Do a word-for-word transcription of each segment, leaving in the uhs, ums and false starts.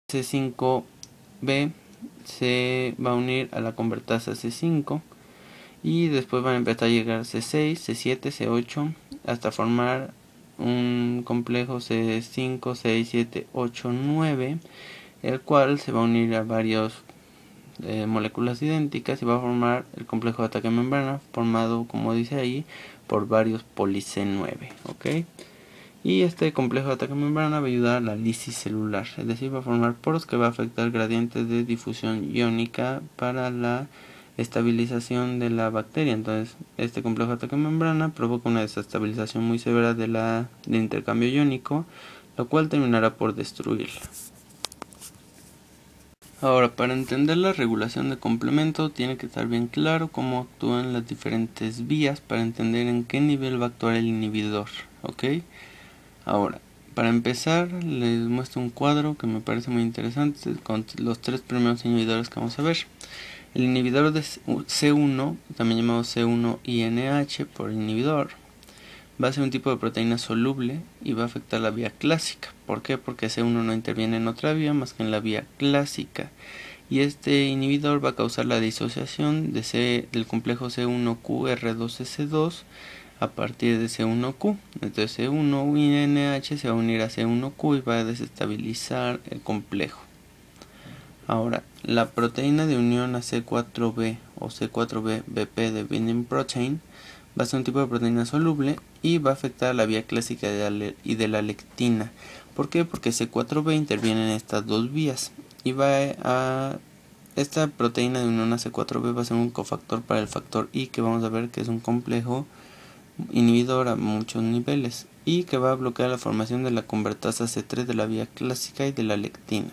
C cinco B se va a unir a la convertasa C cinco y después van a empezar a llegar C seis, C siete, C ocho hasta formar un complejo C cinco, seis, siete, ocho, nueve, el cual se va a unir a varias eh, moléculas idénticas y va a formar el complejo de ataque membrana, formado, como dice ahí, por varios poli C nueve, ¿ok? Y este complejo de ataque membrana va a ayudar a la lisis celular, es decir, va a formar poros que va a afectar gradientes de difusión iónica para la estabilización de la bacteria. Entonces, este complejo de ataque membrana provoca una desestabilización muy severa de la, del intercambio iónico, lo cual terminará por destruirla. Ahora, para entender la regulación de complemento, tiene que estar bien claro cómo actúan las diferentes vías para entender en qué nivel va a actuar el inhibidor, ¿ok? Ahora, para empezar, les muestro un cuadro que me parece muy interesante con los tres primeros inhibidores que vamos a ver. El inhibidor de C uno, también llamado C uno I N H por inhibidor, va a ser un tipo de proteína soluble y va a afectar la vía clásica. ¿Por qué? Porque C uno no interviene en otra vía más que en la vía clásica. Y este inhibidor va a causar la disociación de C, del complejo C uno Q R dos S dos a partir de C uno Q. Entonces C uno I N H se va a unir a C uno Q y va a desestabilizar el complejo. Ahora, la proteína de unión a C cuatro B o C cuatro B B P de binding protein va a ser un tipo de proteína soluble y va a afectar la vía clásica y de la lectina. ¿Por qué? Porque C cuatro B interviene en estas dos vías y va a esta proteína de unión a C cuatro B va a ser un cofactor para el factor I, que vamos a ver que es un complejo inhibidor a muchos niveles y que va a bloquear la formación de la convertasa C tres de la vía clásica y de la lectina.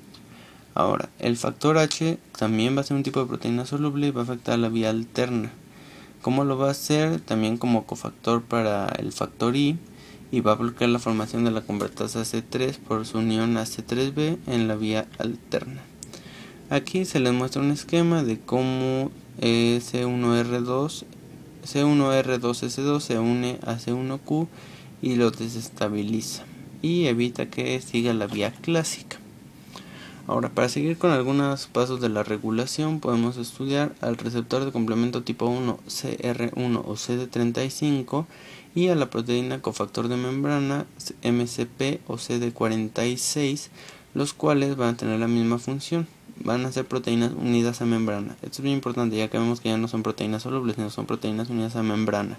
Ahora, el factor H también va a ser un tipo de proteína soluble y va a afectar la vía alterna. ¿Cómo lo va a hacer? También como cofactor para el factor I y va a bloquear la formación de la convertasa C tres por su unión a C tres B en la vía alterna. Aquí se les muestra un esquema de cómo eh, C uno R dos C uno R dos S dos se une a C uno Q y lo desestabiliza y evita que siga la vía clásica. Ahora, para seguir con algunos pasos de la regulación, podemos estudiar al receptor de complemento tipo uno C R uno o C D treinta y cinco y a la proteína cofactor de membrana M C P o C D cuarenta y seis, los cuales van a tener la misma función. Van a ser proteínas unidas a membrana. Esto es bien importante, ya que vemos que ya no son proteínas solubles, sino son proteínas unidas a membrana.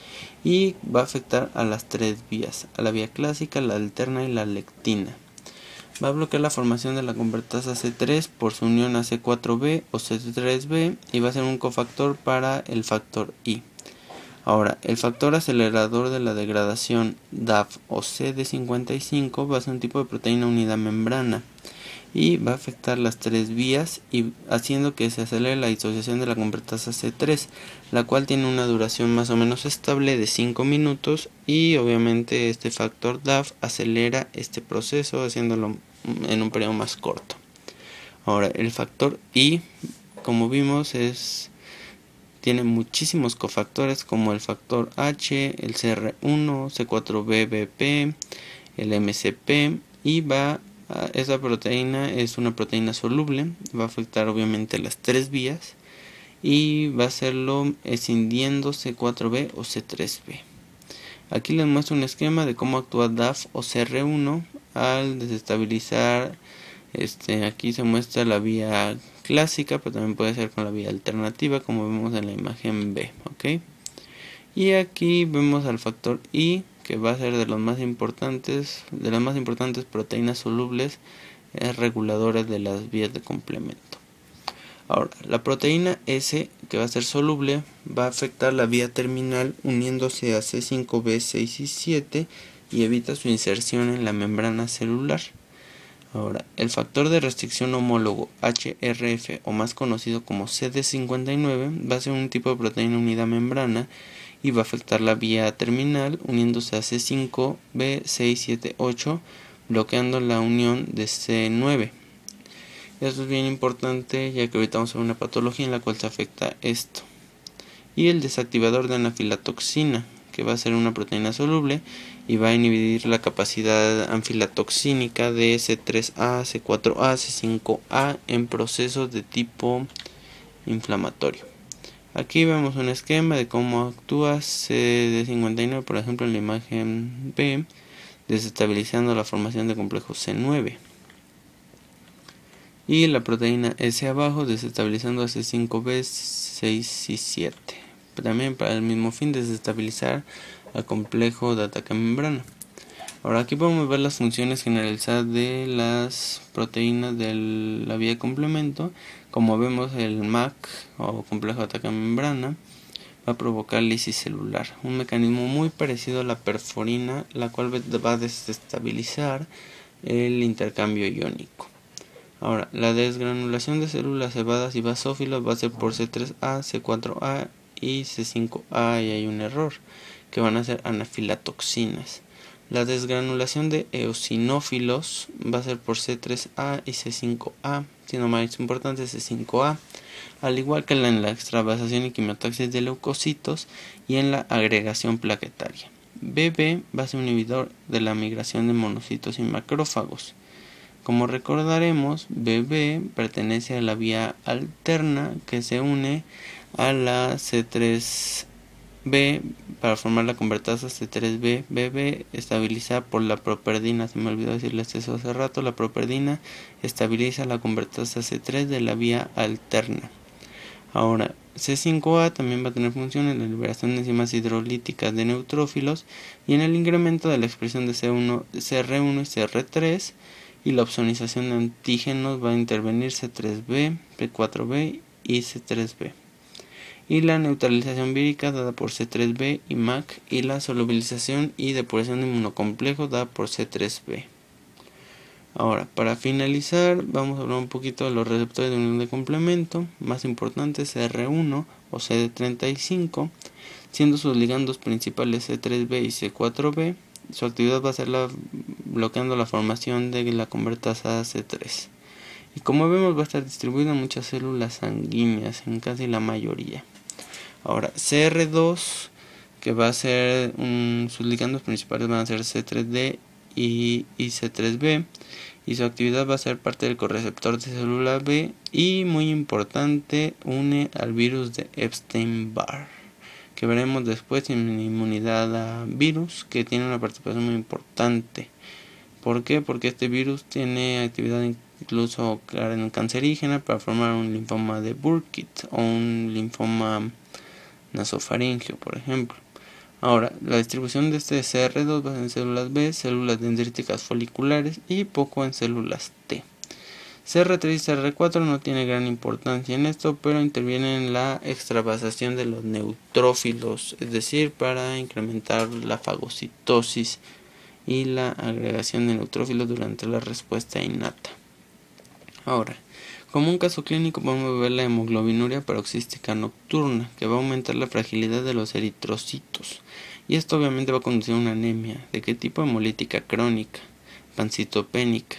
Y va a afectar a las tres vías, a la vía clásica, la alterna y la lectina. Va a bloquear la formación de la convertasa C tres por su unión a C cuatro B o C tres B y va a ser un cofactor para el factor I. Ahora, el factor acelerador de la degradación D A F o C D cincuenta y cinco va a ser un tipo de proteína unida a membrana y va a afectar las tres vías y haciendo que se acelere la disociación de la convertasa C tres, la cual tiene una duración más o menos estable de cinco minutos y obviamente este factor D A F acelera este proceso haciéndolo en un periodo más corto. Ahora, el factor I, como vimos, es tiene muchísimos cofactores como el factor H, el C R uno, C cuatro B B P, el M C P y va a, esa proteína es una proteína soluble, va a afectar obviamente las tres vías y va a hacerlo escindiendo C cuatro B o C tres B. Aquí les muestro un esquema de cómo actúa D A F o C R uno al desestabilizar. Este, aquí se muestra la vía clásica, pero también puede ser con la vía alternativa, como vemos en la imagen B, ¿ok? Y aquí vemos al factor I, que va a ser de los más importantes, de las más importantes proteínas solubles eh, reguladoras de las vías de complemento. Ahora, la proteína S, que va a ser soluble, va a afectar la vía terminal uniéndose a C cinco B seis y siete y evita su inserción en la membrana celular. Ahora, el factor de restricción homólogo H R F o más conocido como C D cincuenta y nueve va a ser un tipo de proteína unida a membrana y va a afectar la vía terminal uniéndose a C cinco B seis siete ocho bloqueando la unión de C nueve. Esto es bien importante ya que ahorita vamos a ver una patología en la cual se afecta esto. Y el desactivador de anafilatoxina, que va a ser una proteína soluble y va a inhibir la capacidad anfilatoxínica de C tres A, C cuatro A, C cinco A en procesos de tipo inflamatorio. Aquí vemos un esquema de cómo actúa C D cincuenta y nueve, por ejemplo, en la imagen B, desestabilizando la formación de complejo C nueve. Y la proteína S abajo, desestabilizando a C cinco B, seis y siete. También para el mismo fin, desestabilizar al complejo de ataque a membrana. Ahora aquí podemos ver las funciones generalizadas de las proteínas de la vía de complemento. Como vemos, el M A C o complejo de ataque a membrana va a provocar lisis celular, un mecanismo muy parecido a la perforina, la cual va a desestabilizar el intercambio iónico. Ahora, la desgranulación de células cebadas y basófilos va a ser por C tres A, C cuatro A y C cinco A, y hay un error, que van a ser anafilatoxinas. La desgranulación de eosinófilos va a ser por C tres A y C cinco A, siendo más importante C cinco A, al igual que en la extravasación y quimiotaxis de leucocitos y en la agregación plaquetaria. B B va a ser un inhibidor de la migración de monocitos y macrófagos. Como recordaremos, B B pertenece a la vía alterna que se une a la C tres B para formar la convertasa C tres B. B B estabiliza por la properdina, se me olvidó decirles eso hace rato, la properdina estabiliza la convertasa C tres de la vía alterna. Ahora, C cinco A también va a tener función en la liberación de enzimas hidrolíticas de neutrófilos y en el incremento de la expresión de C uno, C R uno y C R tres, y la opsonización de antígenos va a intervenir C tres B, P cuatro B y C tres B. Y la neutralización vírica dada por C tres B y M A C, y la solubilización y depuración de inmunocomplejos dada por C tres B. Ahora, para finalizar, vamos a hablar un poquito de los receptores de unión de complemento, más importantes C R uno o C D treinta y cinco, siendo sus ligandos principales C tres B y C cuatro B. Su actividad va a ser la, bloqueando la formación de la convertasa C tres. Y como vemos, va a estar distribuido en muchas células sanguíneas, en casi la mayoría. Ahora, C R dos, que va a ser, um, sus ligandos principales van a ser C tres D y, y C tres B, y su actividad va a ser parte del correceptor de célula B, y muy importante, une al virus de Epstein-Barr, que veremos después en inmunidad a virus, que tiene una participación muy importante. ¿Por qué? Porque este virus tiene actividad incluso cancerígena para formar un linfoma de Burkitt o un linfoma nasofaringeo, por ejemplo. Ahora, la distribución de este C R dos va a ser en células B, células dendríticas foliculares y poco en células T. C R tres y C R cuatro no tiene gran importancia en esto, pero intervienen en la extravasación de los neutrófilos, es decir, para incrementar la fagocitosis y la agregación de neutrófilos durante la respuesta innata. Ahora, como un caso clínico podemos ver la hemoglobinuria paroxística nocturna, que va a aumentar la fragilidad de los eritrocitos, y esto obviamente va a conducir a una anemia. ¿De qué tipo? Hemolítica crónica, pancitopénica.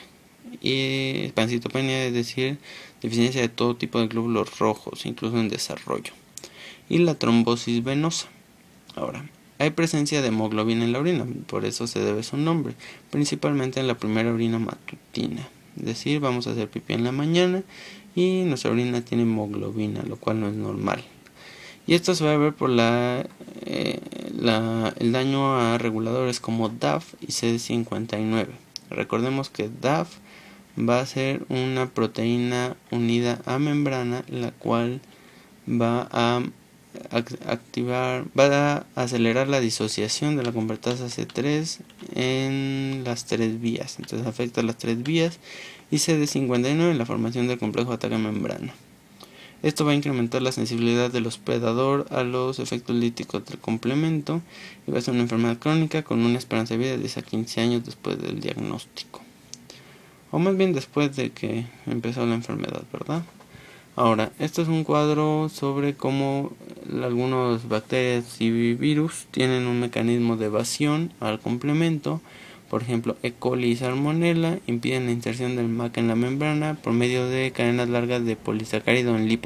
Y pancitopenia, es decir, deficiencia de todo tipo de glóbulos rojos, incluso en desarrollo. Y la trombosis venosa. Ahora, hay presencia de hemoglobina en la orina, por eso se debe su nombre, principalmente en la primera orina matutina. Es decir, vamos a hacer pipí en la mañana y nuestra orina tiene hemoglobina, lo cual no es normal. Y esto se va a ver por la, eh, la, el daño a reguladores como D A F y C D cincuenta y nueve. Recordemos que D A F va a ser una proteína unida a membrana, la cual va a activar, va a acelerar la disociación de la convertasa C tres en las tres vías, entonces afecta las tres vías, y C D cincuenta y nueve en la formación del complejo de ataque a membrana. Esto va a incrementar la sensibilidad del hospedador a los efectos líticos del complemento y va a ser una enfermedad crónica con una esperanza de vida de diez a quince años después del diagnóstico, o más bien después de que empezó la enfermedad, ¿verdad? Ahora, esto es un cuadro sobre cómo algunas bacterias y virus tienen un mecanismo de evasión al complemento. Por ejemplo, E. coli y Salmonella impiden la inserción del M A C en la membrana por medio de cadenas largas de polisacáridos en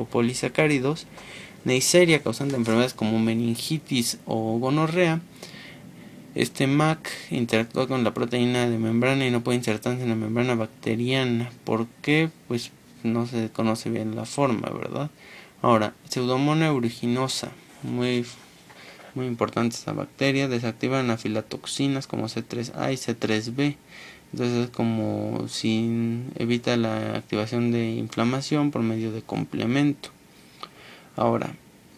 lipopolisacáridos. Neisseria, causante de enfermedades como meningitis o gonorrea, Este M A C interactúa con la proteína de membrana y no puede insertarse en la membrana bacteriana. ¿Por qué? Pues no se conoce bien la forma, ¿verdad? Ahora, Pseudomonas aeruginosa, muy, muy importante esta bacteria, desactiva anafilatoxinas como C tres A y C tres B. Entonces es como si evita la activación de inflamación por medio de complemento. Ahora,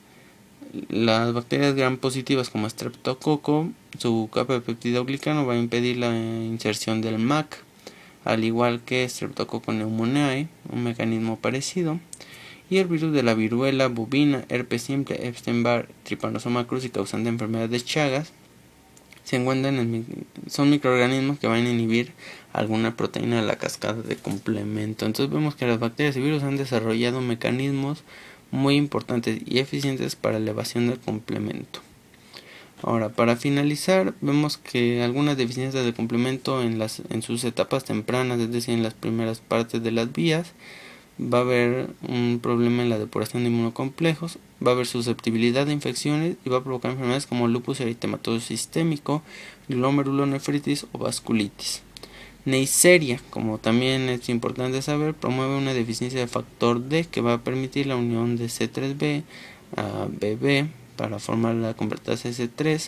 las bacterias gram positivas como Streptococo, su capa de peptidoglicano va a impedir la inserción del M A C, al igual que Streptococcus pneumoniae, un mecanismo parecido. Y el virus de la viruela bovina, herpes simple, Epstein-Barr, Trypanosoma cruzi causante de enfermedad de Chagas, se encuentran en, son microorganismos que van a inhibir alguna proteína de la cascada de complemento. Entonces vemos que las bacterias y virus han desarrollado mecanismos muy importantes y eficientes para la elevación del complemento. Ahora, para finalizar, vemos que algunas deficiencias del complemento en, las, en sus etapas tempranas, es decir, en las primeras partes de las vías, va a haber un problema en la depuración de inmunocomplejos, va a haber susceptibilidad de infecciones y va a provocar enfermedades como lupus eritematoso sistémico, glomerulonefritis o vasculitis. Neisseria, como también es importante saber, promueve una deficiencia de factor D que va a permitir la unión de C tres B a B B para formar la completase C tres,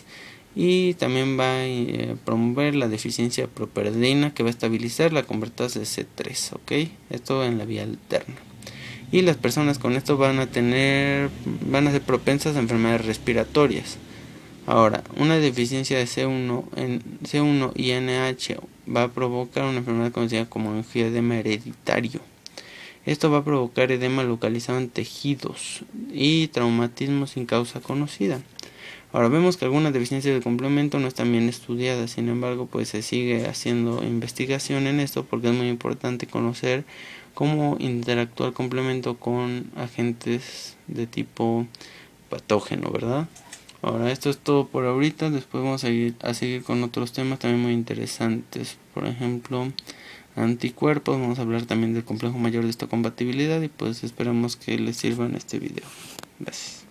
y también va a eh, promover la deficiencia de properdina que va a estabilizar la convertasa de C tres, ¿ok? Esto en la vía alterna. Y las personas con esto van a tener, van a ser propensas a enfermedades respiratorias. Ahora, una deficiencia de C uno, en C uno y N H va a provocar una enfermedad conocida como angioedema hereditario. Esto va a provocar edema localizado en tejidos y traumatismo sin causa conocida. Ahora vemos que algunas deficiencias del complemento no están bien estudiadas, sin embargo pues se sigue haciendo investigación en esto porque es muy importante conocer cómo interactúa el complemento con agentes de tipo patógeno, ¿verdad? Ahora esto es todo por ahorita, después vamos a, ir, a seguir con otros temas también muy interesantes, por ejemplo anticuerpos, vamos a hablar también del complejo mayor de histocompatibilidad y pues esperamos que les sirva en este video. Gracias.